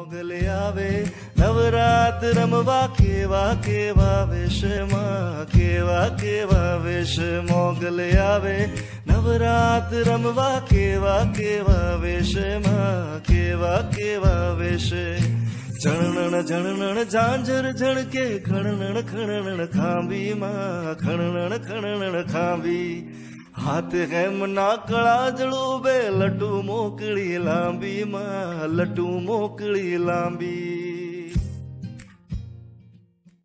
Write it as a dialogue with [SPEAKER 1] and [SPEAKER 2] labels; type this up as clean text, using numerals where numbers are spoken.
[SPEAKER 1] મોગલે આવે નવરાત રમવા કેવા કેવા વેશમાં કેવા કેવા વેશ મોગલે આવે નવરાત રમવા કેવા કેવા વેશમાં કેવા કેવા વેશ જણણ જણણ ઝાંઝર ઝણકે ખણણ ખણણ ખાંભી માં ખણણ ખણણ ખાંભી हाथ हेम ना कड़ाजड़ू बे लटू मोकड़ी लांबी मां लटू मोकड़ी लांबी।